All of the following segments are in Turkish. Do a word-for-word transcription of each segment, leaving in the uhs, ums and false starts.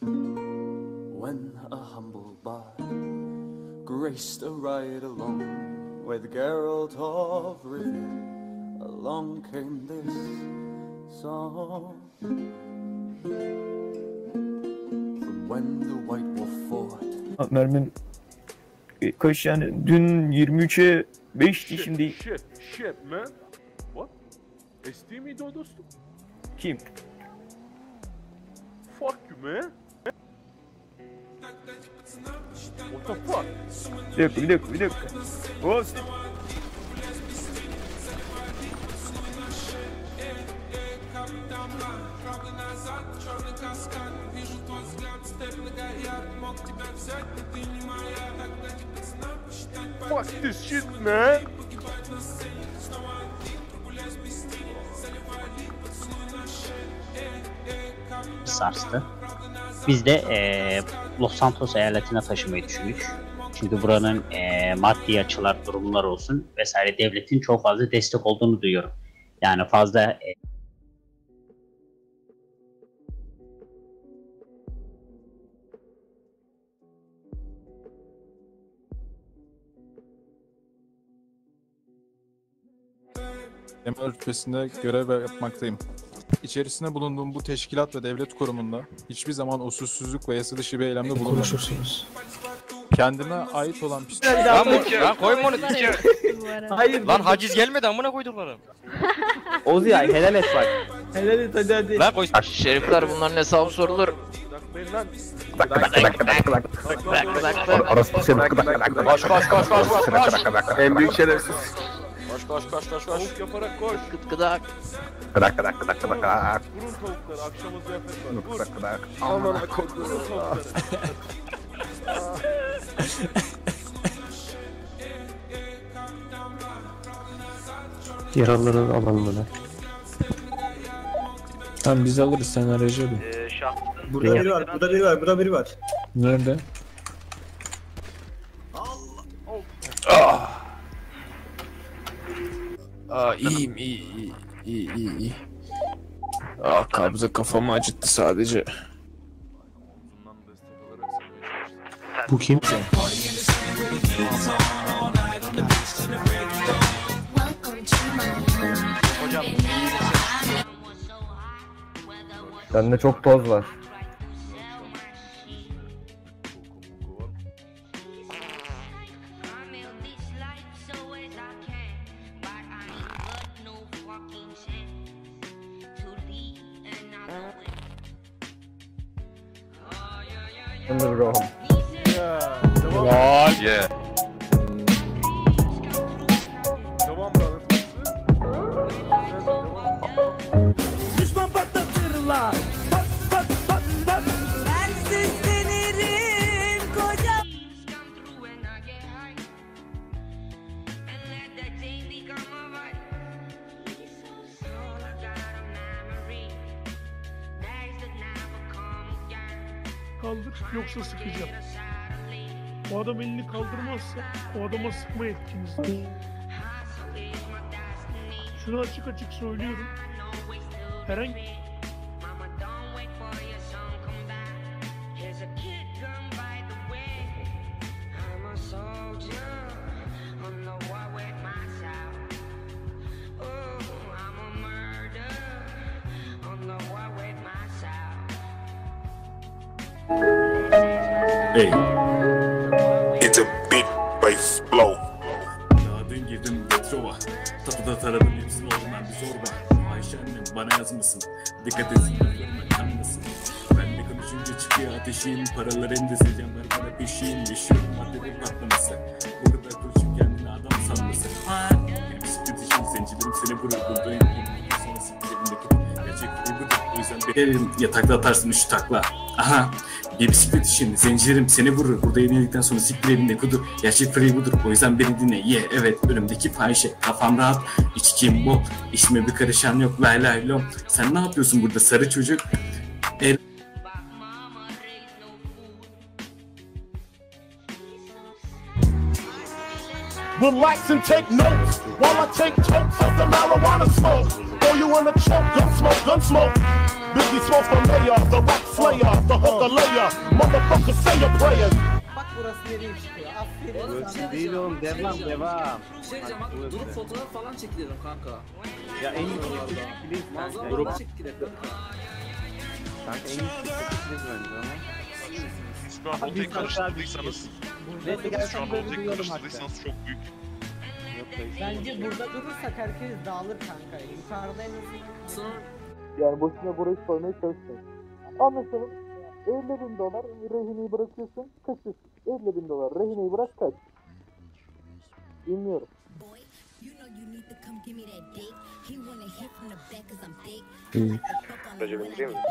When a humble bard graced a ride along with Geralt of Rivia, along came this song. From when the White Wolf fought. Mermim kaç yani dün yirmi üçe beşti şimdi. Shit, shit man. What? S D miydi o dostum? Kim? Fuck you man. What the fuck? Bir dakika bir dakika bir dakika. Oh. Fuck this shit man. Sarstı. Biz de e, Los Santos eyaletine taşımayı düşündük. Çünkü buranın e, maddi açılar, durumlar olsun vesaire devletin çok fazla destek olduğunu duyuyorum. Yani fazla e, Emir rütbesinde görev yapmaktayım. İçerisinde bulunduğum bu teşkilat ve devlet kurumunda hiçbir zaman usulsüzlük ve yasa dışı bir eylemde bulunmadım. Konuşursunuz. Kendime ait olan pis... Lan bu lan koyma onu dike. Hayır. Lan haciz gelmedi amına koyduklarım. Ozi ya helal et bak. Helal et hadi hadi. Lan koy. Şerifler bunların hesabı sorulur. Lan. Koş koş koş koş koş koş. En büyük şerefsiz. Koş koş koş koş koş. Tavuk yaparak koş. Kıt kıdak. Vurun tavukları akşama ziyafet var. Vur. Aman akıllı. Vurun tavukları. Yaralıları alalım böyle. Tamam biz alırız sen aracı ol. Eee şah. Burada biri var, burada biri var, burada biri var. Nerede? Ah. Aa iyiyim iyi iyi iyi iyi iyi. Ah kabza kafamı acıttı sadece. Bu kim? Hocam. Bende çok toz var. Under bro. Vay. Yeah. Tamam brother. Düşman patlatırlar. Pat pat pat pat. Ben süslenirim koca. Kaldır yoksa sıkacağım. O adam elini kaldırmazsa o adama sıkma yetkiniz var. Şunu açık açık söylüyorum. Herhangi Hey, it's a big bass blow. Daha dün girdim Detrova. Tatıda taradım hepsini oğlundan bir zorba. Ayşe annem bana yazmasın. Dikkat etsin laflarına kanmasın. Benle konuşunca çıkıyor ateşin. Paralar endesi canlar bana peşin. Yaşıyorum maddenin patlaması. Bu kadar konuşup kendini adam sanmasın. Benim bisiklet için zencilerim seni vurur. Buradayım. Sonra siktirimdeki gerçek gibi budur. O yüzden benim yatakta atarsın üç takla. Aha. Bir bisiklet işin, zencilerim seni vurur. Burada yenildikten sonra siktir elinde kudur. Gerçek free budur, o yüzden beni dinle. Ye yeah, evet, önümdeki fahişe. Kafam rahat, içkim bol. İşime bir karışan yok, lay lay lom. Sen ne yapıyorsun burada sarı çocuk? El... Relax and take notes while I take totes of the marijuana smoke. Throw you in a choke, gun smoke, gun smoke. Biggie Smalls the mayor, the rap slayer, the hooker layer. Motherfucker say your prayers. Bak burası nereye çıkıyor. Aferin Burası sana. değil oğlum, devam devam. Şey diyeceğim bak durup fotoğraf falan çekilelim kanka. Ya en iyi please kanka. Manzaralar çekilelim kanka. Kanka en iyi please bence ama. Şu an rotayı karıştırdıysanız, şu an rotayı karıştırdıysanız çok büyük. Bence burada durursak herkes dağılır kanka. Yukarıda en azından. Yani boşuna burayı sormaya çalışmayın. Anlaşalım. elli bin dolar rehineyi bırakıyorsun, kaçıyorsun. elli bin dolar rehineyi bırak, kaç. Dinliyorum. Hmm. Recep indireyim mi?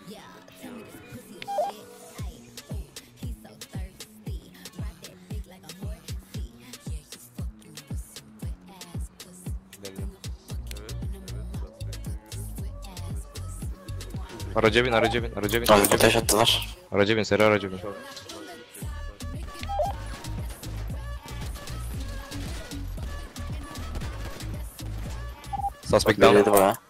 Araca bin, araca bin, araca bin. Abi ateş attılar. Araca bin, seri araca bin. Suspect down. Belledi bayağı.